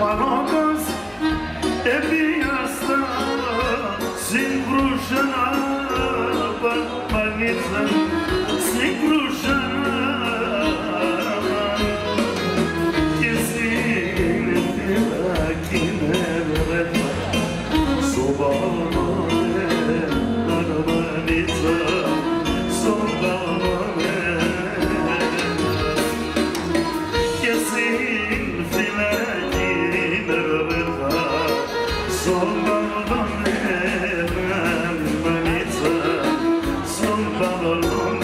Μανώκος επίαστα συγκρούσανα πανίτσα συγκρούσανα και συνεχτήρα κινεύρετα σοβαρώνε πανίτσα σοβαρώνε και συνφυλά κινεύρετα σοβαρώνε πανίτσα σοβαρώνε.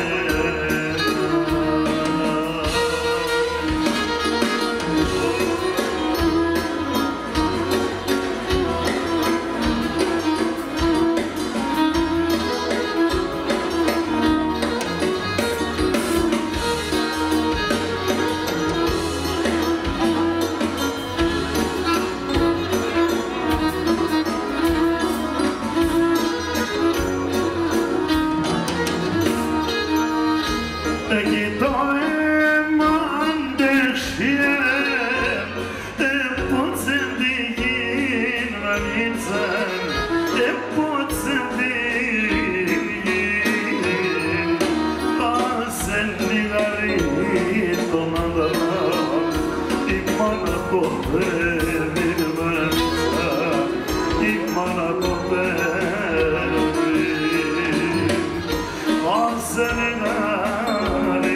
Εκεί το αίμα αντέχει, πότσε τη γυνανίτσα, πότσε τη άσε λιγαρί τον άντρα, η μάνα το παιδί μέσα, η μάνα το παιδί, άσε λιγαρί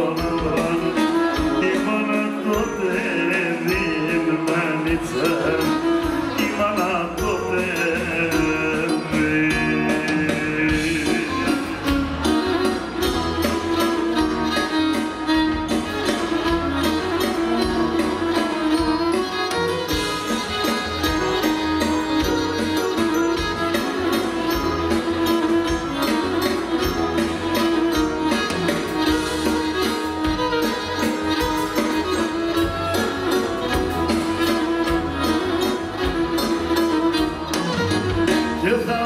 και θα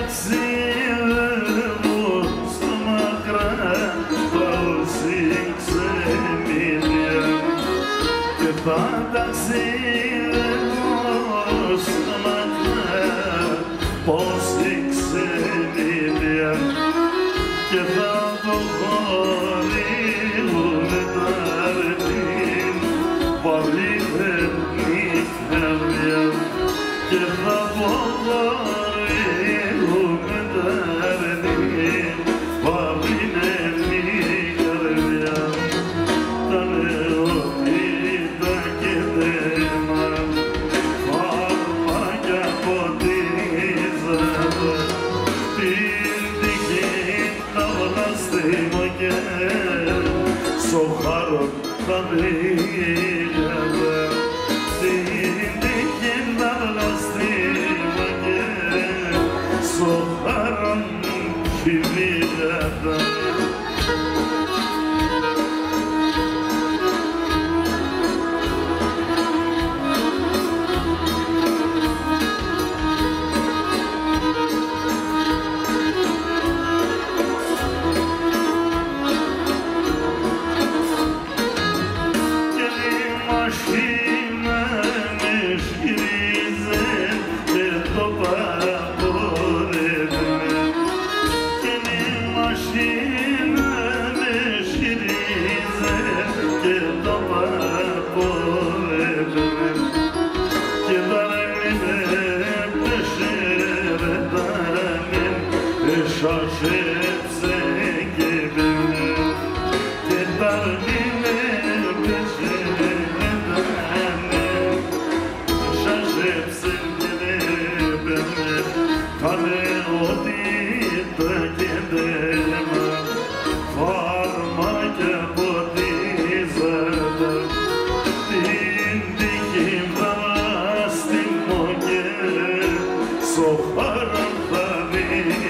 ταξιδεύω στα μακρά πόση ξεμήνια και θα ταξιδεύω στα μακρά πόση ξεμήνια και θα το χωρίζουμε τα ρετήν βαρύνει καρδιά και θα αποχωρίζουμε τα ρετήν βαρύνει καρδιά τα νεότητα και θέμα φάρμακια ποτίζονται την τύχη τα βλαστήμα και στο χάρο τα μίλιατα την τύχη τα βλαστήμα και στο χάρο τη μίλιατα. Şaşırsa gibi και ταρνίνε πεσένε şaşırsa gibi kale ότι τα κεντέμα φάρμακια ποτίζεται την δική μας την μογέ σοφάρα θα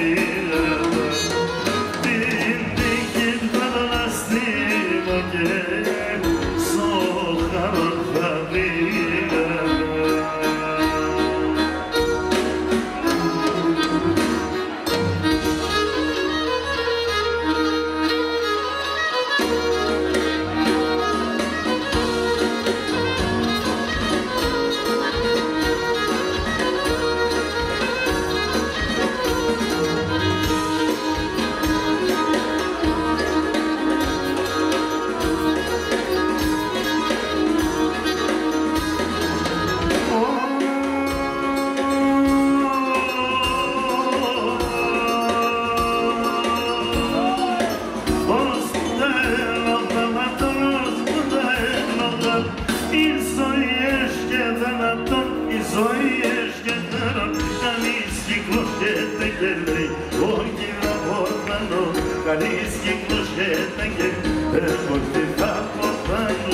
δει την δική μας την μογέ ρίσκει κλωσιέται και εγώ τι θα ποτάνω.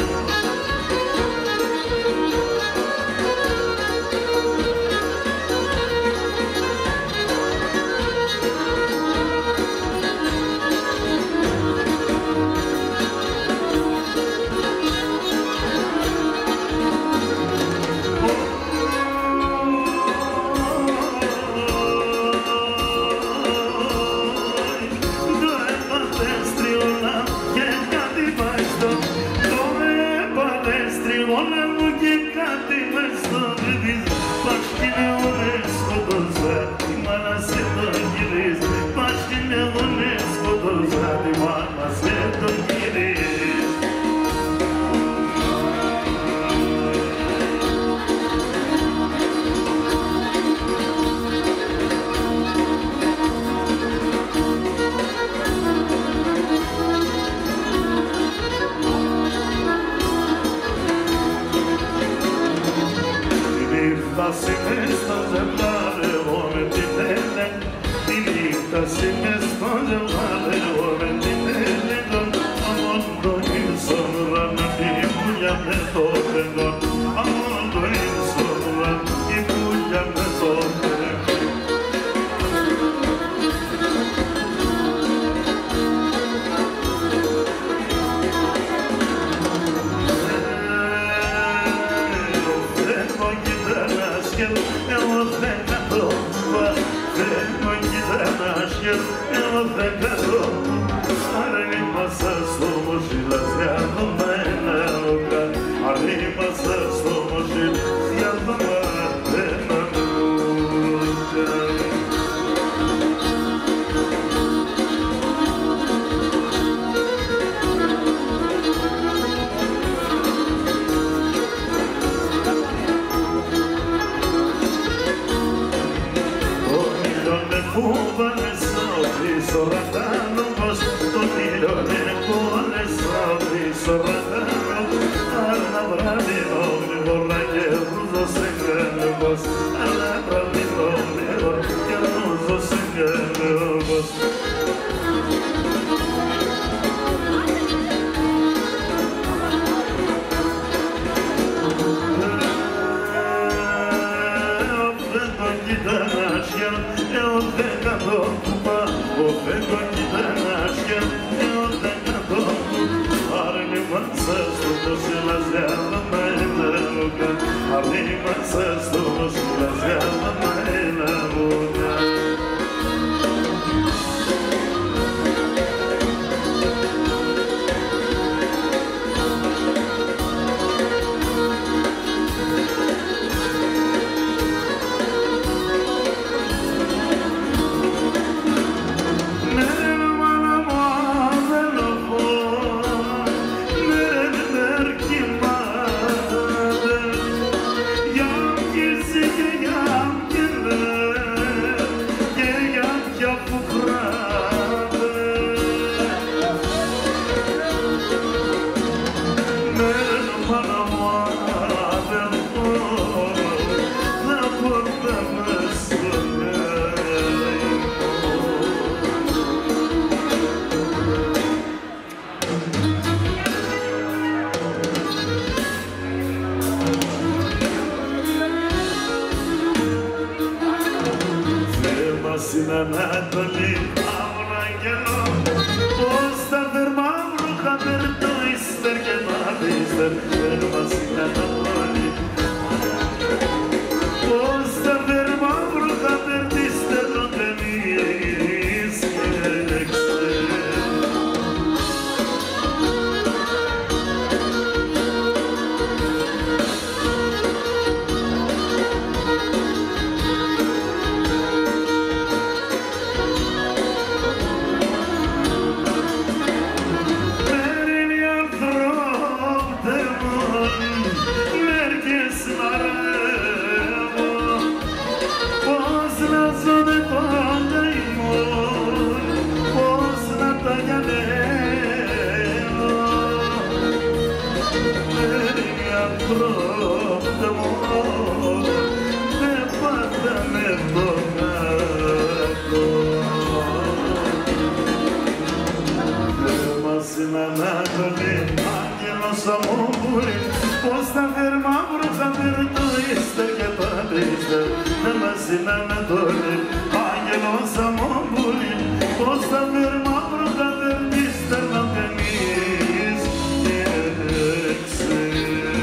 самобулин, поставер мавру заверто истер гепата истер, намасина на долин, ангело самобулин, поставер мавру заверто истер на пенис, тексы.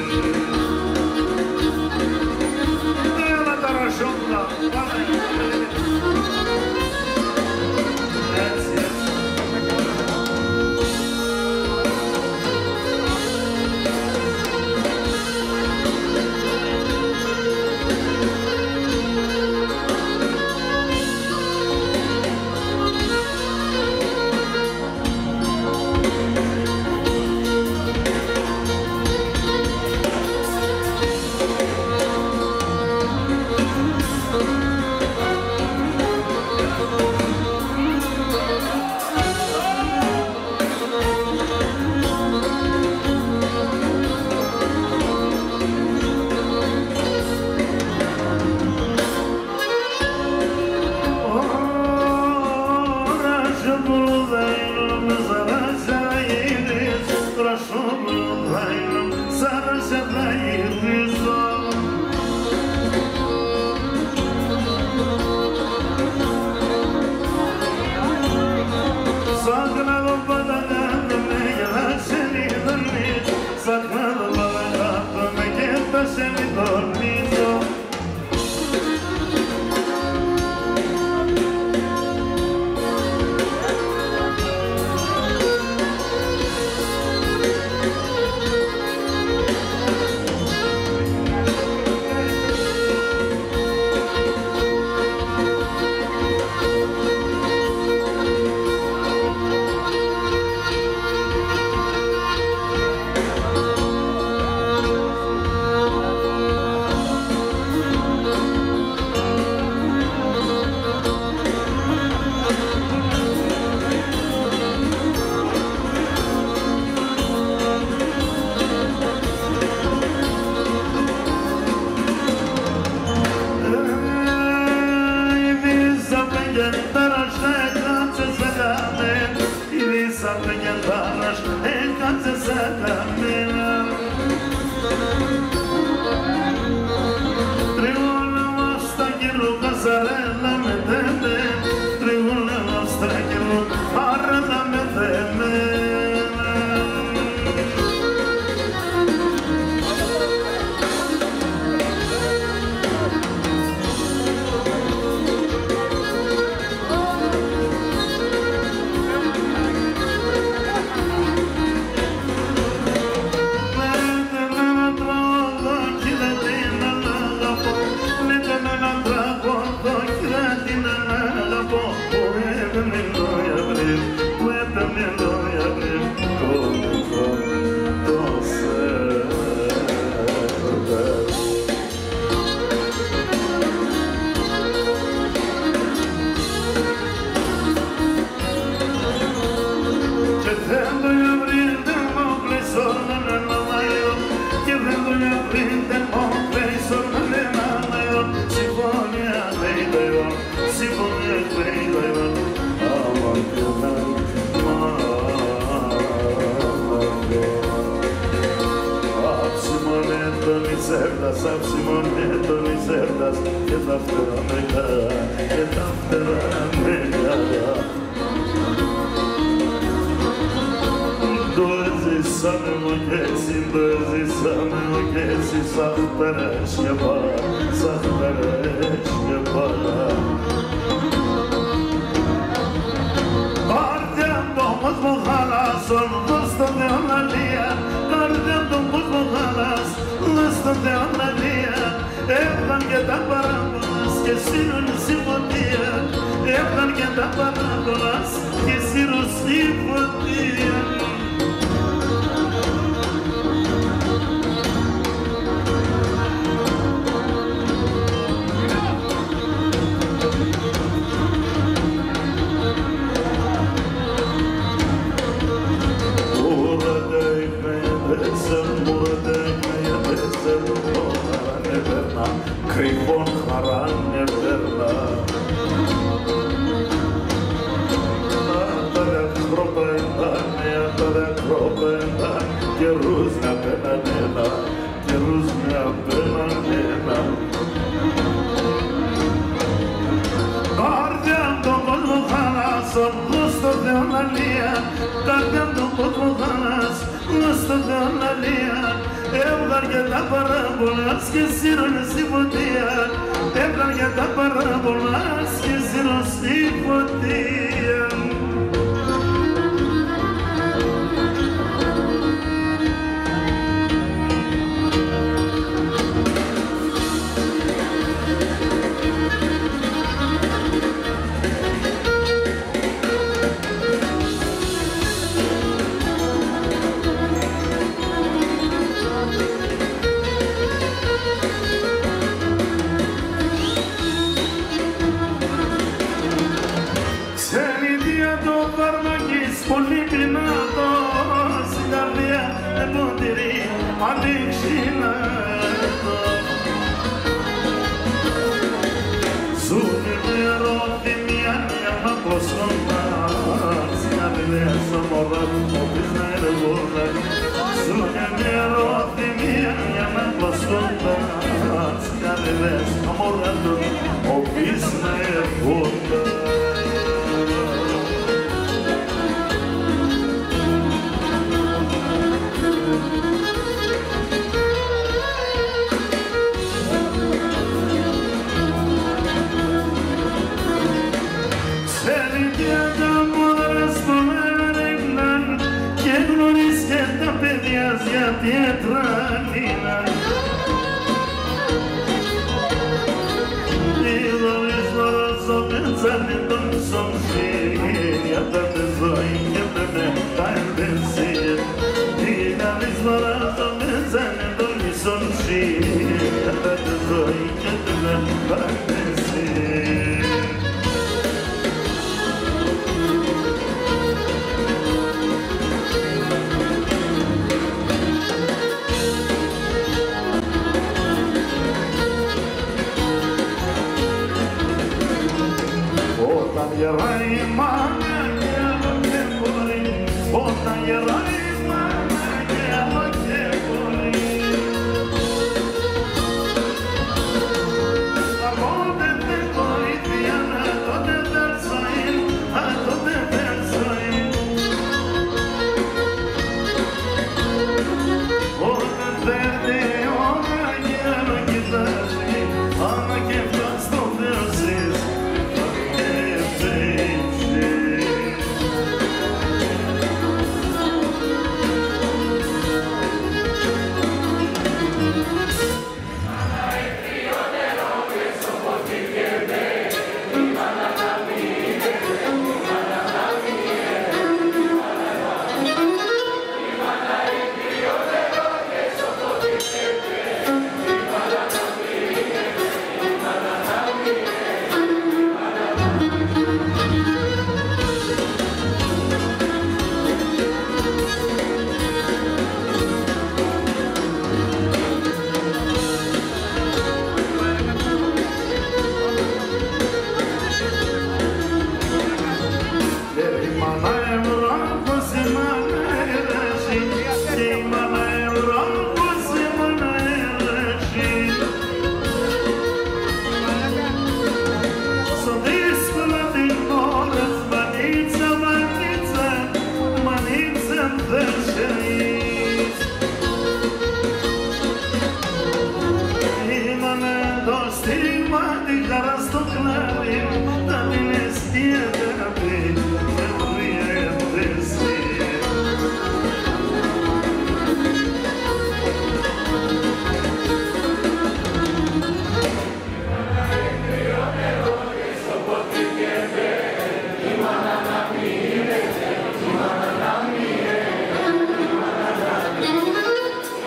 Ела тарашонка, κρυφών χαράν ετερνά. Τα δεχρόπεντα, νέα τα δεχρόπεντα και καιρούς με απένανένα, καιρούς με απένανένα. Καρδιά τον κόσμο θάλασσον, στο Θεό λαλία, καρδιά τον κόσμο θάλασσον, στο Θεό λαλία. Έβγαρ τα παράπολα και σύρωνε στη φωτία, έβγαρ τα παράπολα και σύρωνε στη φωτία. Πολύ πεινάτο στην καρδιά εμποντηρή ανοιξινάτο. Ζουνε με ερωτημία για να προσχοντάς να μιλές ο μωρά όποιες να εργόνας. Ζουνε με ερωτημία για να προσχοντάς να μιλές ο μωρά όποιες να εργόνας. Γιατί έτρανιναν είδωρες βαράζω με τσάνι τον σομσίν για τα ζωή και πρέπει τα ενδεσίν είδωρες βαράζω με τσάνι τον σομσίν για τα ζωή και πρέπει τα ενδεσίν. Όταν γεράει η μάνα και άλλο και μπορεί, όταν γεράει η μάνα και άλλο και μπορεί. Τότε δεν βοήθεια, τότε δεν ζωή, τότε δεν ζωή. Όταν παίρνει η ώρα και άλλο κοιτάζει, άμα και φτάσει στο Θεό ζεις.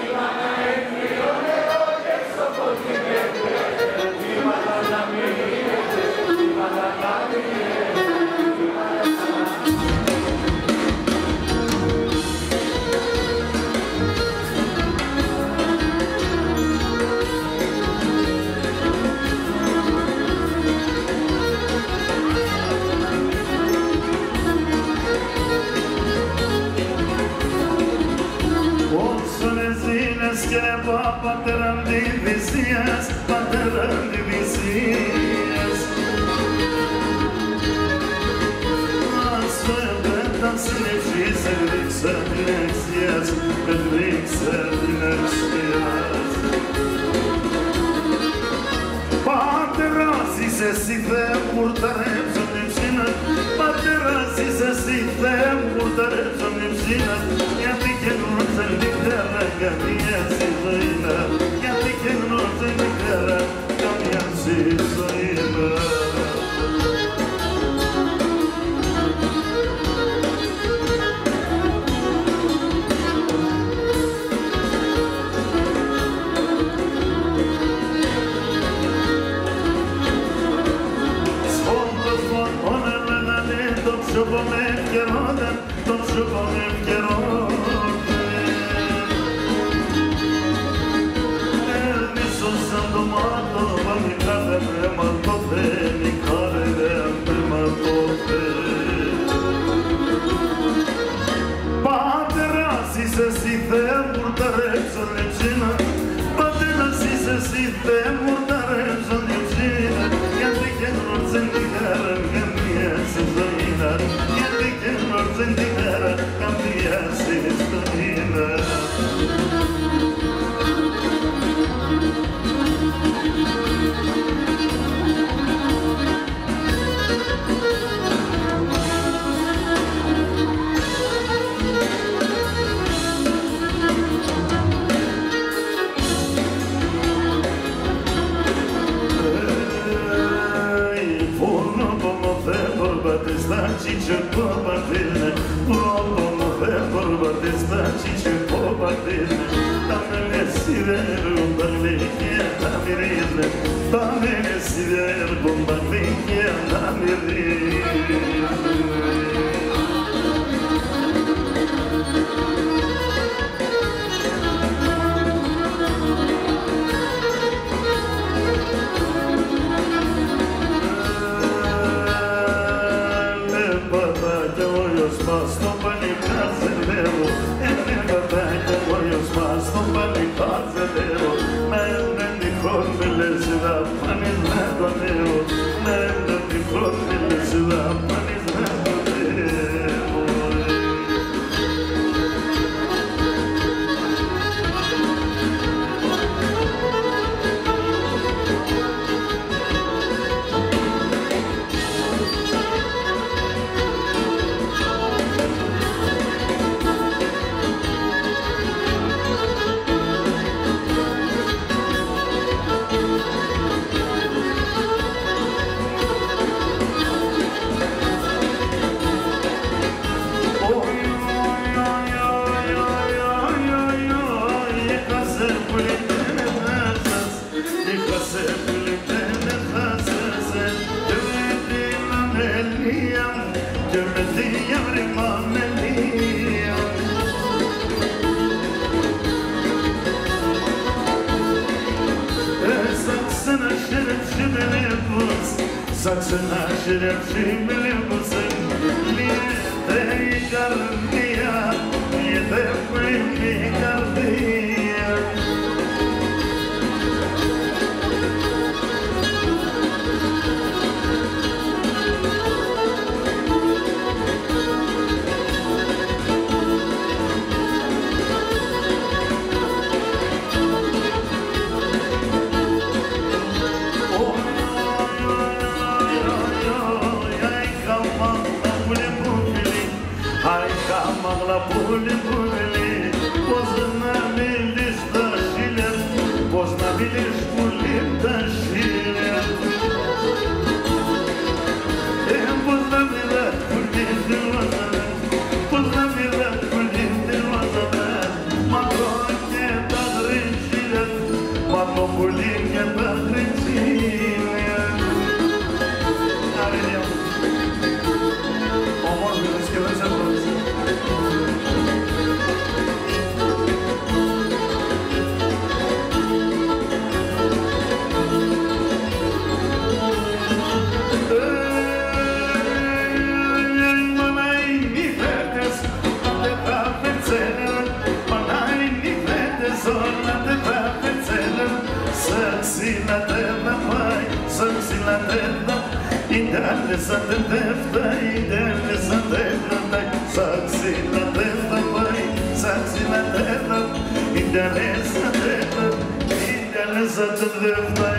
Amen. Sonezines que va pateran divisías, pateran divisías. Suebetan sinefise, drikser dinexias, drikser dinexias. Pateras ise si them murtarem sonimsina, pateras ise si them murtarem sonimsina. Γιατί και γνώριζε νυχτέρα καμία συζωήνα, γιατί και γνώριζε νυχτέρα καμία συζωήνα. Σώπαμε ευκαιρόντα, τον σώπαμε ευκαιρόντα. Έλμισο σαν το μάτο, πανικάρε πρέματοθε, νικάρε πρέματοθε. Πατέρας είσαι εσύ, Θεέ μου, ταρέψω λεψίνα. Πατέρας είσαι εσύ, Θεέ μου, ταρέψω λεψίνα. Γιατί και γνώριζε νικάρε καμία συζωήνα. Γιατί και γνώριζε νικάρε καμία συζωήνα. Cice pobatine, probono fe porbate sta cice pobatine. Damene sider bombardiche damirine, damene sider bombardiche damirine. Στο πανικάρσελέρο, είναι πατάκια μόλιος μας στο πανικάρσελέρο. Μένε τυχόν με λεσίδα, πάνεις με το νέο. Μένε τυχόν με λεσίδα, πάνεις με το νέο. Saksına şerefşi bilemezsin, niyete yıkar diye, niyete yıkar diye. Come on. teta, ideale sa te tefta, ideale sa teta, saksi la teta, pai, saksi la teta, ideale sa teta, ideale sa te tefta,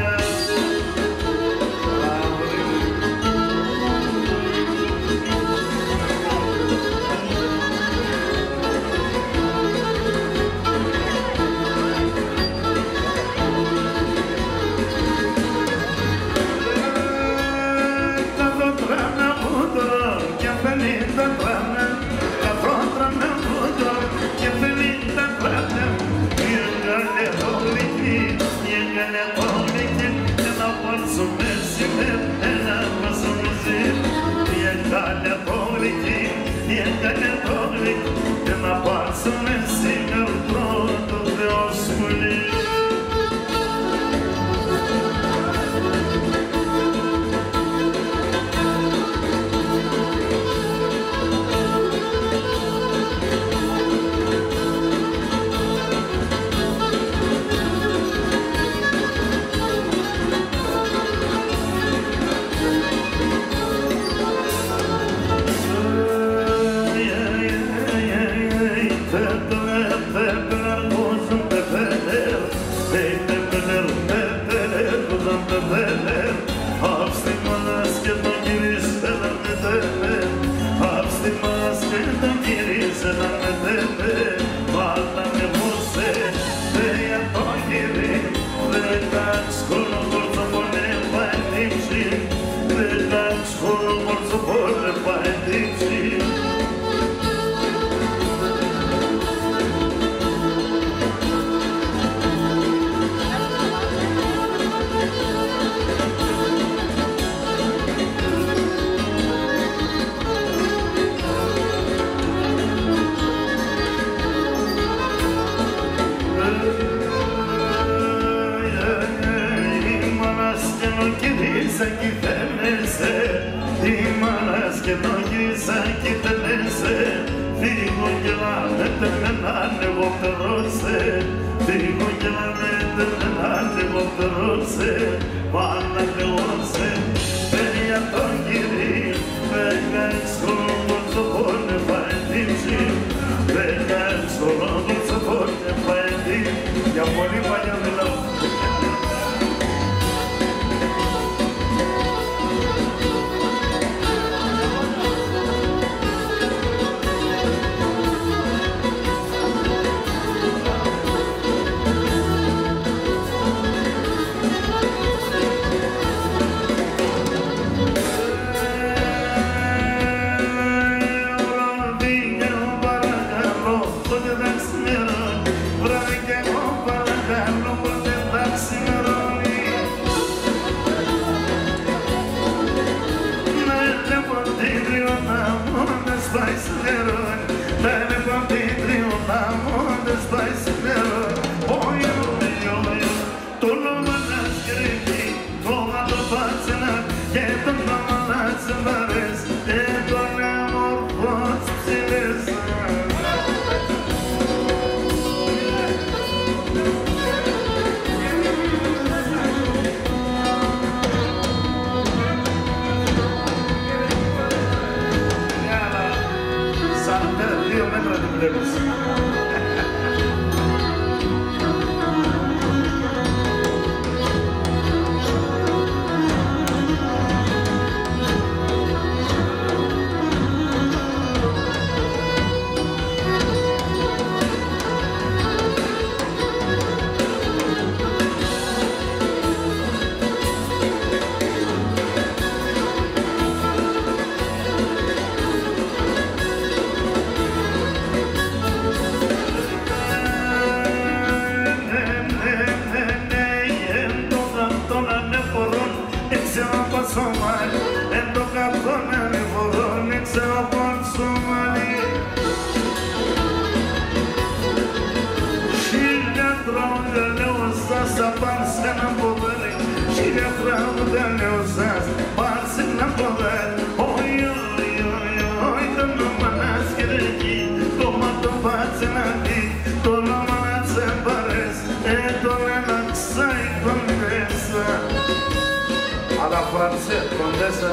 francês, condessa.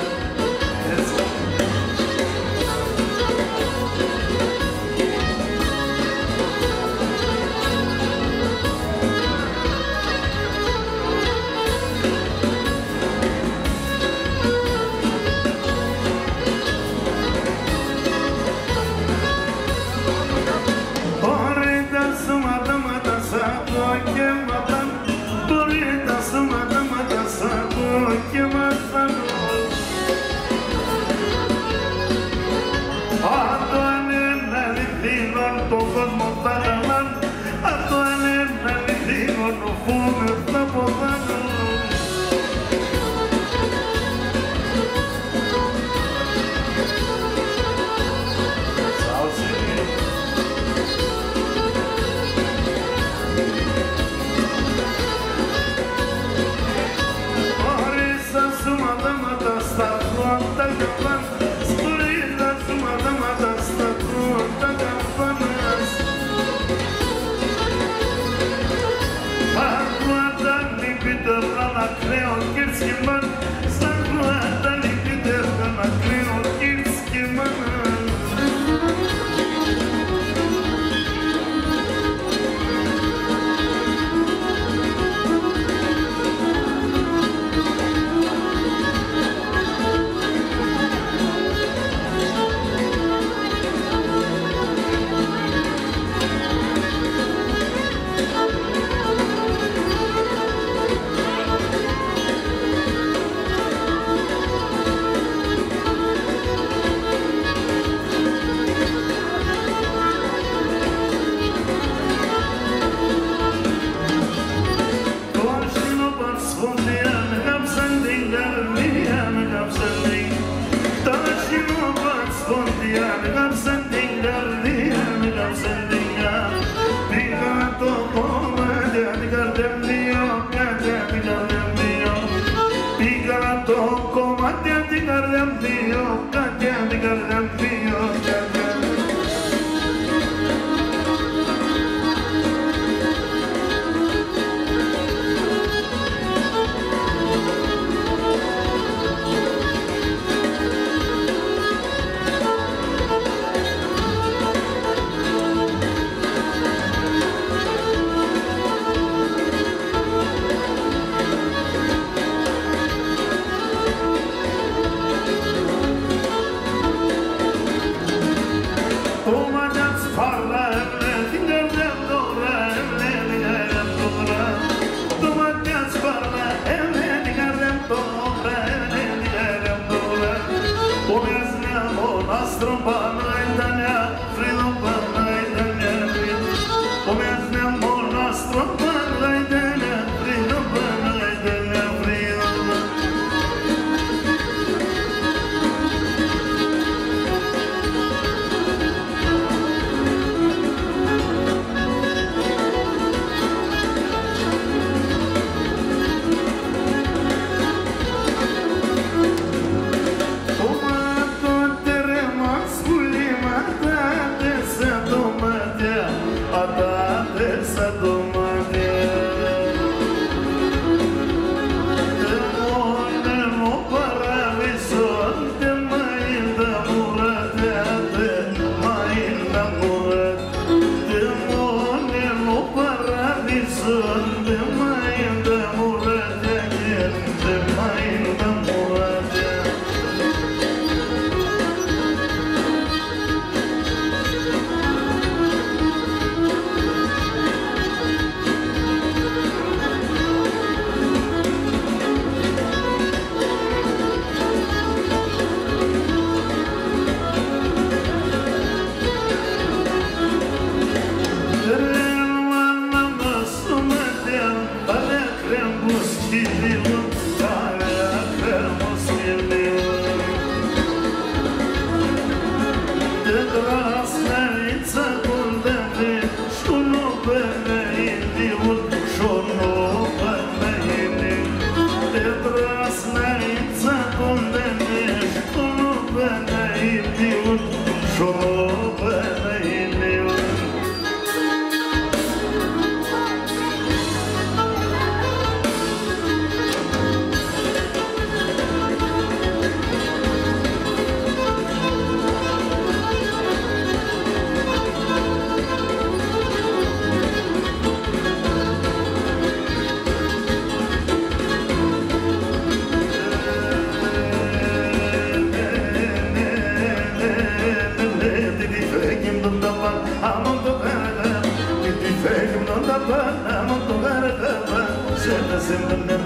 τα πάνω μου το γαργάβα, σε τα σε με